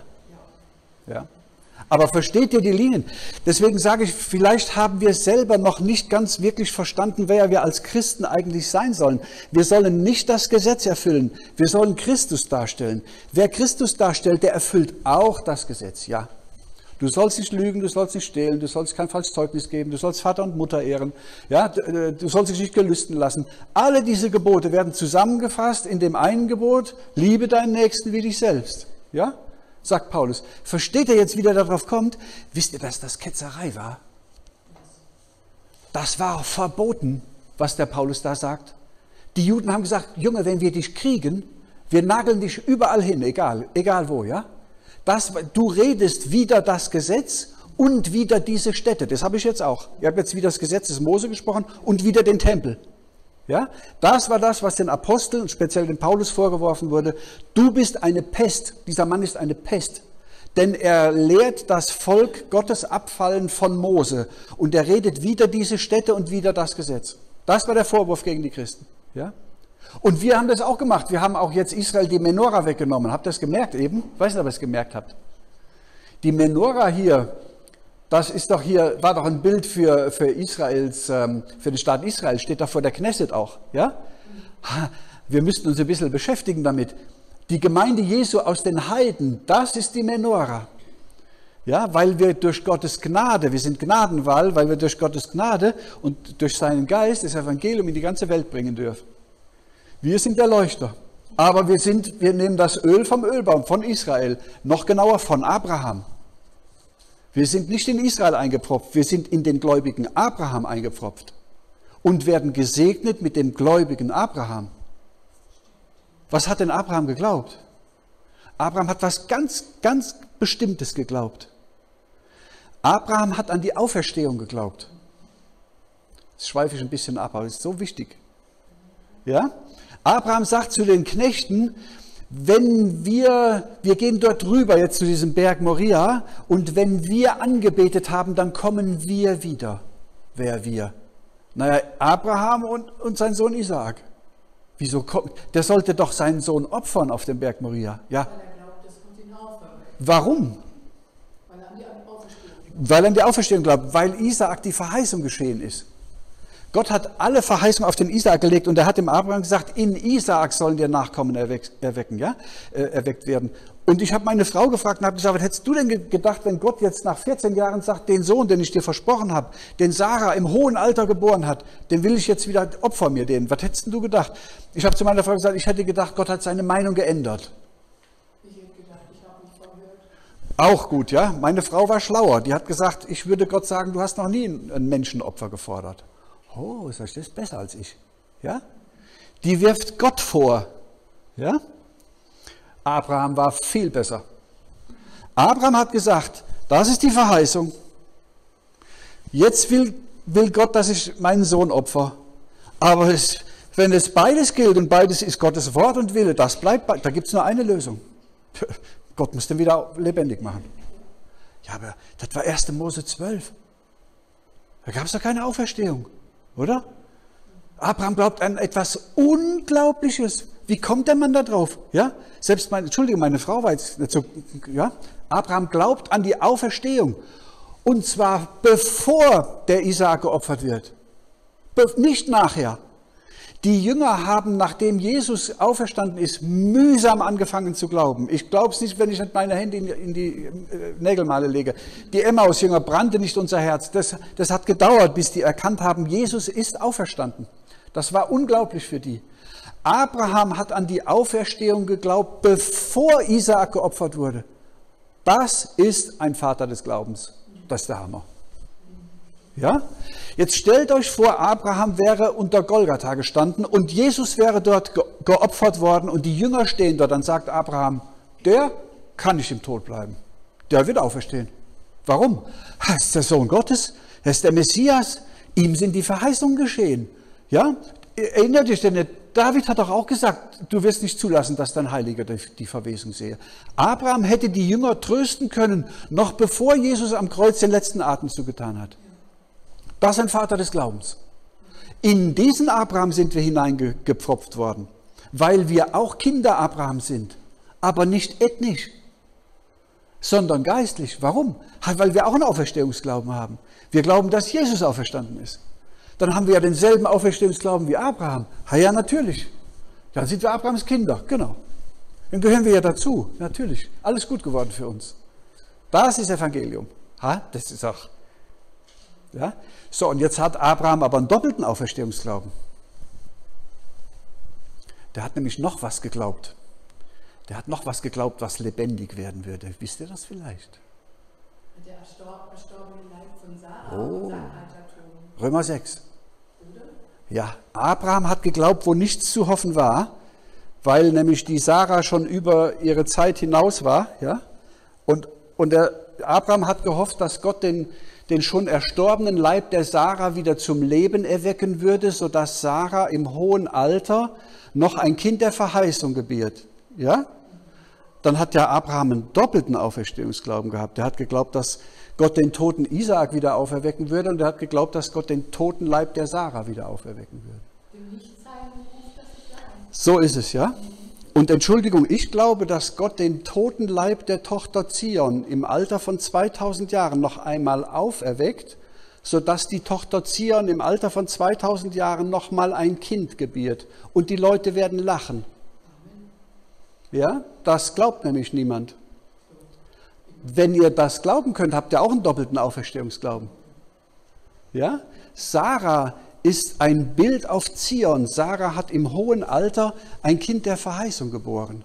Speaker 1: Ja. Aber versteht ihr die Linien? Deswegen sage ich, vielleicht haben wir selber noch nicht ganz wirklich verstanden, wer wir als Christen eigentlich sein sollen. Wir sollen nicht das Gesetz erfüllen, wir sollen Christus darstellen. Wer Christus darstellt, der erfüllt auch das Gesetz, ja. Du sollst nicht lügen, du sollst nicht stehlen, du sollst kein falsches Zeugnis geben, du sollst Vater und Mutter ehren, ja, du sollst dich nicht gelüsten lassen. Alle diese Gebote werden zusammengefasst in dem einen Gebot, liebe deinen Nächsten wie dich selbst, ja. Sagt Paulus. Versteht ihr jetzt, wie der darauf kommt? Wisst ihr, dass das Ketzerei war? Das war verboten, was der Paulus da sagt. Die Juden haben gesagt, Junge, wenn wir dich kriegen, wir nageln dich überall hin, egal wo, ja? Du redest wider das Gesetz und wider diese Stätte. Das habe ich jetzt auch. Ich habe jetzt wieder das Gesetz des Mose gesprochen und wider den Tempel. Ja? Das war das, was den Aposteln, speziell dem Paulus, vorgeworfen wurde. Du bist eine Pest. Dieser Mann ist eine Pest. Denn er lehrt das Volk Gottes abfallen von Mose. Und er redet wider diese Stätte und wider das Gesetz. Das war der Vorwurf gegen die Christen. Ja? Und wir haben das auch gemacht. Wir haben auch jetzt Israel die Menora weggenommen. Habt ihr das gemerkt eben? Ich weiß nicht, ob ihr es gemerkt habt. Die Menora hier, das ist doch hier, war doch ein Bild für Israels, für den Staat Israel, steht doch vor der Knesset auch. Ja? Wir müssten uns ein bisschen beschäftigen damit. Die Gemeinde Jesu aus den Heiden, das ist die Menora. Ja, weil wir durch Gottes Gnade, wir sind Gnadenwall, weil wir durch Gottes Gnade und durch seinen Geist das Evangelium in die ganze Welt bringen dürfen. Wir sind der Leuchter, aber wir nehmen das Öl vom Ölbaum, von Israel, noch genauer von Abraham. Wir sind nicht in Israel eingepfropft, wir sind in den gläubigen Abraham eingepfropft und werden gesegnet mit dem gläubigen Abraham. Was hat denn Abraham geglaubt? Abraham hat was ganz, ganz Bestimmtes geglaubt. Abraham hat an die Auferstehung geglaubt. Jetzt schweife ich ein bisschen ab, aber es ist so wichtig. Ja? Abraham sagt zu den Knechten, wenn wir gehen dort rüber jetzt zu diesem Berg Moria und wenn wir angebetet haben, dann kommen wir wieder. Wer wir? Naja, Abraham und sein Sohn Isaak. Wieso kommt? Der sollte doch seinen Sohn opfern auf dem Berg Moria. Ja.
Speaker 2: Weil er glaubt, das kommt ihn auferwecken.
Speaker 1: Warum?
Speaker 2: Weil er an die Auferstehung glaubt.
Speaker 1: Weil er an die Auferstehung glaubt, weil Isaak die Verheißung geschehen ist. Gott hat alle Verheißungen auf den Isaak gelegt und er hat dem Abraham gesagt, in Isaak sollen dir Nachkommen erweckt werden. Und ich habe meine Frau gefragt und habe gesagt, was hättest du denn gedacht, wenn Gott jetzt nach 14 Jahren sagt, den Sohn, den ich dir versprochen habe, den Sarah im hohen Alter geboren hat, den will ich jetzt wieder, opfer mir den. Was hättest du gedacht? Ich habe zu meiner Frau gesagt, ich hätte gedacht, Gott hat seine Meinung geändert.
Speaker 2: Ich hätte gedacht, ich habe mich verhört.
Speaker 1: Auch gut, ja. Meine Frau war schlauer. Die hat gesagt, ich würde Gott sagen, du hast noch nie ein Menschenopfer gefordert. Oh, das ist besser als ich. Ja? Die wirft Gott vor. Ja? Abraham war viel besser. Abraham hat gesagt, das ist die Verheißung. Jetzt will Gott, dass ich meinen Sohn opfer. Aber wenn es beides gilt und beides ist Gottes Wort und Wille, das bleibt, da gibt es nur eine Lösung. Gott muss den wieder lebendig machen. Ja, aber das war 1. Mose 12. Da gab es doch keine Auferstehung. Oder? Abraham glaubt an etwas Unglaubliches. Wie kommt der Mann da drauf? Ja? Selbst meine Frau war jetzt nicht so, ja? Abraham glaubt an die Auferstehung. Und zwar bevor der Isaak geopfert wird. Nicht nachher. Die Jünger haben, nachdem Jesus auferstanden ist, mühsam angefangen zu glauben. Ich glaube es nicht, wenn ich nicht meine Hände in die Nägelmale lege. Die Emmaus-Jünger brannte nicht unser Herz. Das hat gedauert, bis die erkannt haben, Jesus ist auferstanden. Das war unglaublich für die. Abraham hat an die Auferstehung geglaubt, bevor Isaak geopfert wurde. Das ist ein Vater des Glaubens. Das ist der Hammer. Ja? Jetzt stellt euch vor, Abraham wäre unter Golgatha gestanden und Jesus wäre dort geopfert worden und die Jünger stehen dort. Dann sagt Abraham, der kann nicht im Tod bleiben. Der wird auferstehen. Warum? Er ist der Sohn Gottes, er ist der Messias, ihm sind die Verheißungen geschehen. Ja? Erinnert dich denn nicht, David hat doch auch gesagt, du wirst nicht zulassen, dass dein Heiliger die Verwesung sehe. Abraham hätte die Jünger trösten können, noch bevor Jesus am Kreuz den letzten Atemzug getan hat. Das ist ein Vater des Glaubens. In diesen Abraham sind wir hineingepfropft worden, weil wir auch Kinder Abraham sind, aber nicht ethnisch, sondern geistlich. Warum? Weil wir auch einen Auferstehungsglauben haben. Wir glauben, dass Jesus auferstanden ist. Dann haben wir ja denselben Auferstehungsglauben wie Abraham. Ja, natürlich. Dann sind wir Abrahams Kinder, genau. Dann gehören wir ja dazu, natürlich. Alles gut geworden für uns. Das ist Evangelium. Das ist auch. Ja? So, und jetzt hat Abraham aber einen doppelten Auferstehungsglauben. Der hat nämlich noch was geglaubt. Der hat noch was geglaubt, was lebendig werden würde. Wisst ihr das vielleicht?
Speaker 2: Der erstorbene Leib von Sarah.
Speaker 1: Oh.
Speaker 2: Sein Altertum.
Speaker 1: Römer 6.
Speaker 2: Oder?
Speaker 1: Ja, Abraham hat geglaubt, wo nichts zu hoffen war, weil nämlich die Sarah schon über ihre Zeit hinaus war. Ja? Und der Abraham hat gehofft, dass Gott den schon erstorbenen Leib der Sarah wieder zum Leben erwecken würde, sodass Sarah im hohen Alter noch ein Kind der Verheißung gebiert. Ja? Dann hat der Abraham einen doppelten Auferstehungsglauben gehabt. Der hat geglaubt, dass Gott den toten Isaak wieder auferwecken würde, und er hat geglaubt, dass Gott den toten Leib der Sarah wieder auferwecken würde. So ist es, ja. Und Entschuldigung, ich glaube, dass Gott den toten Leib der Tochter Zion im Alter von 2000 Jahren noch einmal auferweckt, sodass die Tochter Zion im Alter von 2000 Jahren noch mal ein Kind gebiert. Und die Leute werden lachen. Ja, das glaubt nämlich niemand. Wenn ihr das glauben könnt, habt ihr auch einen doppelten Auferstehungsglauben. Ja? Sarah ist ein Bild auf Zion. Sarah hat im hohen Alter ein Kind der Verheißung geboren.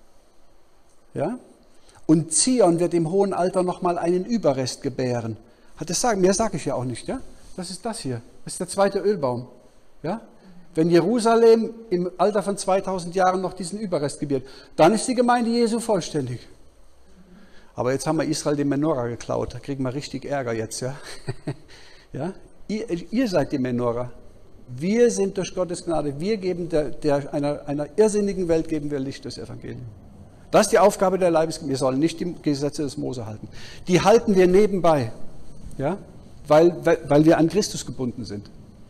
Speaker 1: Ja? Und Zion wird im hohen Alter nochmal einen Überrest gebären. Mehr sage ich ja auch nicht. Ja? Das ist das hier. Das ist der zweite Ölbaum. Ja? Wenn Jerusalem im Alter von 2000 Jahren noch diesen Überrest gebiert, dann ist die Gemeinde Jesu vollständig. Aber jetzt haben wir Israel den Menora geklaut. Da kriegen wir richtig Ärger jetzt. Ja? Ja? Ihr seid die Menora. Wir sind durch Gottes Gnade. Wir geben einer irrsinnigen Welt geben wir Licht des Evangeliums. Das ist die Aufgabe der Leibesgemeinde. Wir sollen nicht die Gesetze des Mose halten. Die halten wir nebenbei, ja? Weil wir an Christus gebunden sind.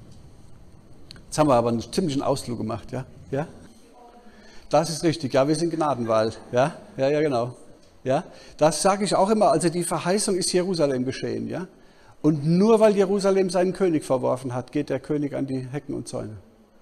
Speaker 1: Jetzt haben wir aber einen ziemlichen Ausflug gemacht. Ja? Ja? Das ist richtig. Ja, wir sind Gnadenwald. Ja, genau. Ja? Das sage ich auch immer. Also die Verheißung ist Jerusalem geschehen. Ja? Und nur weil Jerusalem seinen König verworfen hat, geht der König an die Hecken und Zäune.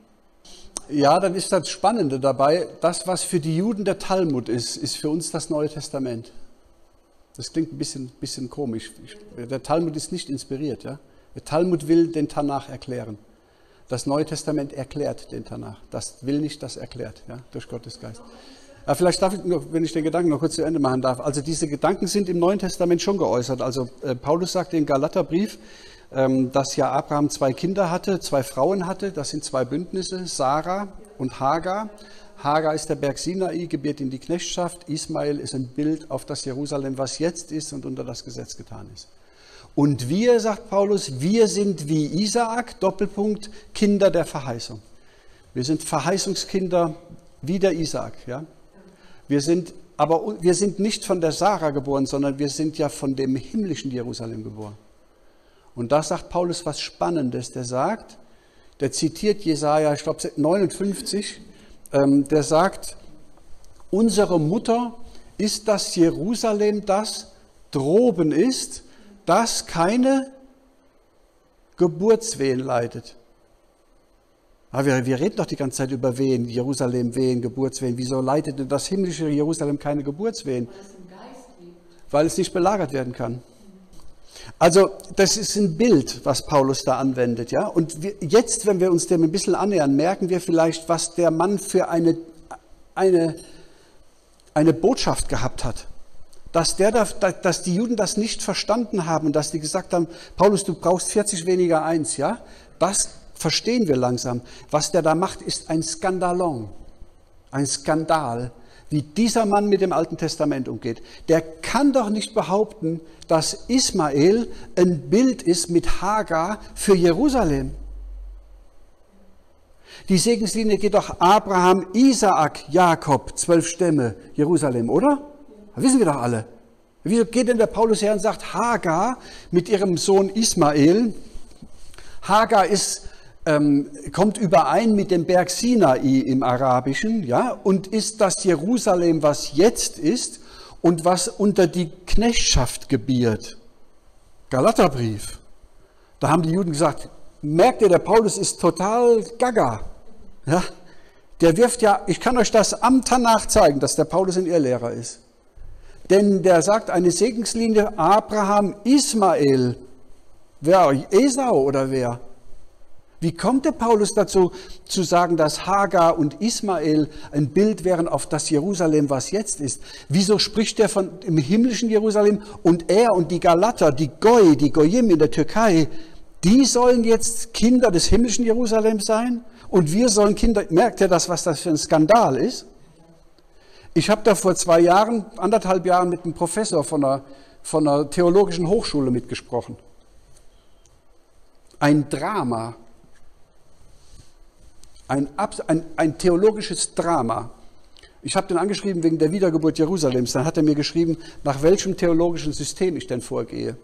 Speaker 1: Ja, dann ist das Spannende dabei, das, was für die Juden der Talmud ist für uns das Neue Testament. Das klingt ein bisschen komisch. Der Talmud ist nicht inspiriert. Ja? Der Talmud will den Tanach erklären. Das Neue Testament erklärt den Tanach. Das will nicht, das erklärt, ja? Durch Gottes Geist. Ja, vielleicht darf ich, wenn ich den Gedanken noch kurz zu Ende machen darf. Also diese Gedanken sind im Neuen Testament schon geäußert. Also Paulus sagt im Galaterbrief, dass ja Abraham 2 Kinder hatte, 2 Frauen hatte. Das sind 2 Bündnisse, Sarah und Hagar. Hagar ist der Berg Sinai, gebiert in die Knechtschaft. Ismael ist ein Bild auf das Jerusalem, was jetzt ist und unter das Gesetz getan ist. Und wir, sagt Paulus, wir sind wie Isaak, Doppelpunkt, Kinder der Verheißung. Wir sind Verheißungskinder wie der Isaak. Ja? Wir sind nicht von der Sarah geboren, sondern wir sind ja von dem himmlischen Jerusalem geboren. Und da sagt Paulus was Spannendes. Der zitiert Jesaja, ich glaube 59, der sagt, unsere Mutter ist das Jerusalem, das droben ist, das keine Geburtswehen leidet. Aber wir reden doch die ganze Zeit über Wehen, Jerusalem, Wehen, Geburtswehen. Wieso leidet denn das himmlische Jerusalem keine Geburtswehen?
Speaker 2: Weil es im Geist lebt.
Speaker 1: Weil es nicht belagert werden kann. Also das ist ein Bild, was Paulus da anwendet. Ja? Und jetzt, wenn wir uns dem ein bisschen annähern, merken wir vielleicht, was der Mann für eine Botschaft gehabt hat. Dass die Juden das nicht verstanden haben und dass die gesagt haben, Paulus, du brauchst 40 weniger 1, ja? Das verstehen wir langsam. Was der da macht, ist ein Skandalon, ein Skandal, wie dieser Mann mit dem Alten Testament umgeht. Der kann doch nicht behaupten, dass Ismael ein Bild ist mit Hagar für Jerusalem. Die Segenslinie geht doch Abraham, Isaak, Jakob, 12 Stämme, Jerusalem, oder? Das wissen wir doch alle. Wieso geht denn der Paulus her und sagt, Hagar mit ihrem Sohn Ismael, Hagar kommt überein mit dem Berg Sinai im Arabischen, ja, und ist das Jerusalem, was jetzt ist und was unter die Knechtschaft gebiert. Galaterbrief. Da haben die Juden gesagt, merkt ihr, der Paulus ist total gaga. Ja, der wirft ja, ich kann euch das am Tanach zeigen, dass der Paulus ein Irrlehrer ist. Denn der sagt, eine Segenslinie Abraham, Ismael. Wer? Esau oder wer? Wie kommt der Paulus dazu, zu sagen, dass Hagar und Ismael ein Bild wären auf das Jerusalem, was jetzt ist? Wieso spricht er von dem himmlischen Jerusalem und er und die Galater, die Goyim in der Türkei, Die sollen jetzt Kinder des himmlischen Jerusalem sein und wir sollen Kinder, merkt ihr das, was das für ein Skandal ist? Ich habe da vor 2 Jahren, 1,5 Jahren mit einem Professor von einer theologischen Hochschule mitgesprochen. Ein Drama. Ein theologisches Drama. Ich habe den angeschrieben wegen der Wiedergeburt Jerusalems. Dann hat er mir geschrieben, nach welchem theologischen System ich denn vorgehe.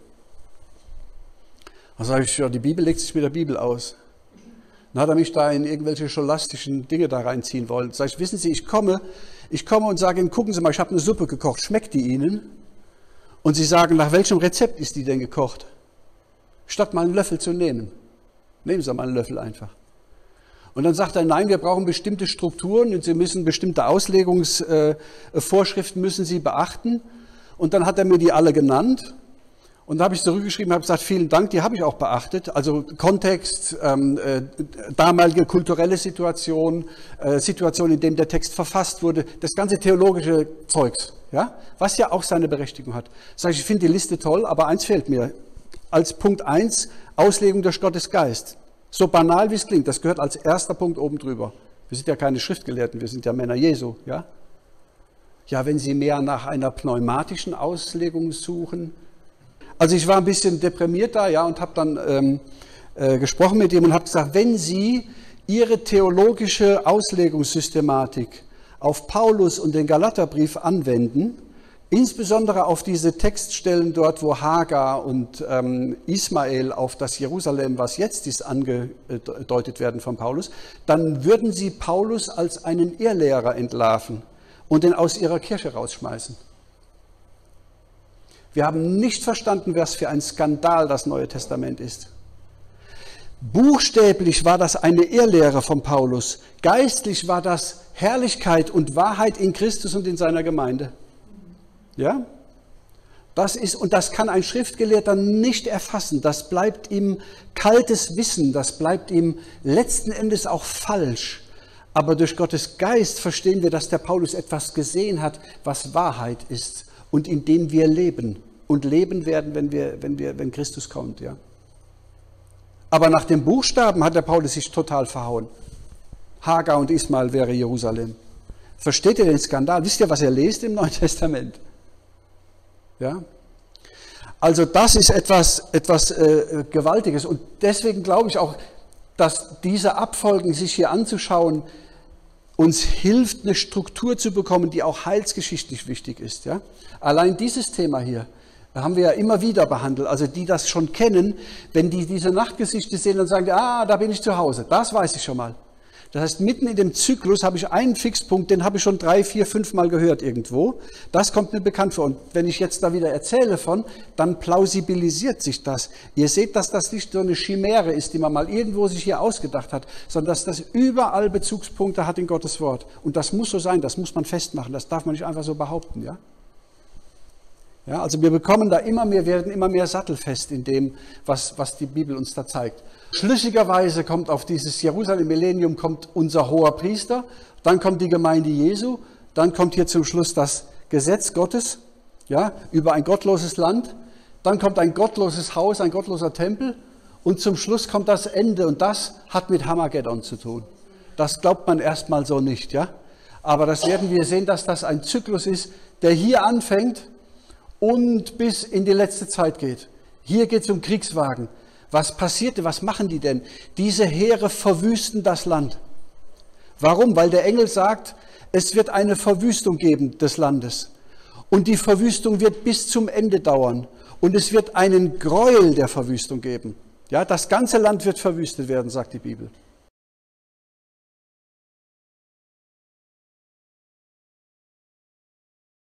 Speaker 1: Dann sage ich, ja, die Bibel legt sich mit der Bibel aus. Dann hat er mich da in irgendwelche scholastischen Dinge da reinziehen wollen. Sag ich, wissen Sie, ich komme und sage Ihnen, gucken Sie mal, ich habe eine Suppe gekocht, schmeckt die Ihnen? Und Sie sagen, nach welchem Rezept ist die denn gekocht? Statt mal einen Löffel zu nehmen. Nehmen Sie mal einen Löffel einfach. Und dann sagt er, nein, wir brauchen bestimmte Strukturen und Sie müssen bestimmte Auslegungsvorschriften müssen Sie beachten. Und dann hat er mir die alle genannt. Und da habe ich zurückgeschrieben, habe gesagt, vielen Dank, die habe ich auch beachtet. Also Kontext, damalige kulturelle Situation, Situation, in dem der Text verfasst wurde, das ganze theologische Zeugs, ja, was ja auch seine Berechtigung hat. Sag ich finde die Liste toll, aber eins fehlt mir. Als Punkt 1, Auslegung durch Gottes Geist. So banal wie es klingt, das gehört als erster Punkt oben drüber. Wir sind ja keine Schriftgelehrten, wir sind ja Männer Jesu, ja. Ja, wenn Sie mehr nach einer pneumatischen Auslegung suchen. Also ich war ein bisschen deprimiert da, ja, und habe dann gesprochen mit ihm und habe gesagt, wenn Sie Ihre theologische Auslegungssystematik auf Paulus und den Galaterbrief anwenden, insbesondere auf diese Textstellen dort, wo Hagar und Ismael auf das Jerusalem, was jetzt ist, angedeutet werden von Paulus, dann würden Sie Paulus als einen Irrlehrer entlarven und ihn aus Ihrer Kirche rausschmeißen. Wir haben nicht verstanden, was für ein Skandal das Neue Testament ist. Buchstäblich war das eine Irrlehre von Paulus. Geistlich war das Herrlichkeit und Wahrheit in Christus und in seiner Gemeinde. Ja? Und das kann ein Schriftgelehrter nicht erfassen. Das bleibt ihm kaltes Wissen. Das bleibt ihm letzten Endes auch falsch. Aber durch Gottes Geist verstehen wir, dass der Paulus etwas gesehen hat, was Wahrheit ist und in dem wir leben und leben werden, wenn Christus kommt. Ja? Aber nach dem Buchstaben hat der Paulus sich total verhauen. Hagar und Ismael wäre Jerusalem. Versteht ihr den Skandal? Wisst ihr, was ihr lest im Neuen Testament? Ja? Also das ist etwas Gewaltiges und deswegen glaube ich auch, dass diese Abfolgen sich hier anzuschauen uns hilft, eine Struktur zu bekommen, die auch heilsgeschichtlich wichtig ist. Ja? Allein dieses Thema hier haben wir ja immer wieder behandelt. Also die das schon kennen, wenn die diese Nachtgeschichte sehen, dann sagen die, da bin ich zu Hause. Das weiß ich schon mal. Das heißt, mitten in dem Zyklus habe ich einen Fixpunkt, den habe ich schon 3, 4, 5 Mal gehört irgendwo. Das kommt mir bekannt vor. Und wenn ich jetzt da wieder erzähle von, dann plausibilisiert sich das. Ihr seht, dass das nicht so eine Chimäre ist, die man mal irgendwo sich hier ausgedacht hat, sondern dass das überall Bezugspunkte hat in Gottes Wort. Und das muss so sein, das muss man festmachen. Das darf man nicht einfach so behaupten, ja? Ja, also wir bekommen da immer mehr, werden immer mehr sattelfest in dem, was die Bibel uns da zeigt. Schlüssigerweise kommt auf dieses Jerusalem-Millennium kommt unser hoher Priester, dann kommt die Gemeinde Jesu, dann kommt hier zum Schluss das Gesetz Gottes, ja, über ein gottloses Land, dann kommt ein gottloses Haus, ein gottloser Tempel und zum Schluss kommt das Ende und das hat mit Armageddon zu tun. Das glaubt man erstmal so nicht, ja, aber das werden wir sehen, dass das ein Zyklus ist, der hier anfängt und bis in die letzte Zeit geht. Hier geht es um Kriegswagen. Was passierte? Was machen die denn? Diese Heere verwüsten das Land. Warum? Weil der Engel sagt, es wird eine Verwüstung geben des Landes. Und die Verwüstung wird bis zum Ende dauern. Und es wird einen Gräuel der Verwüstung geben. Ja, das ganze Land wird verwüstet werden, sagt die Bibel.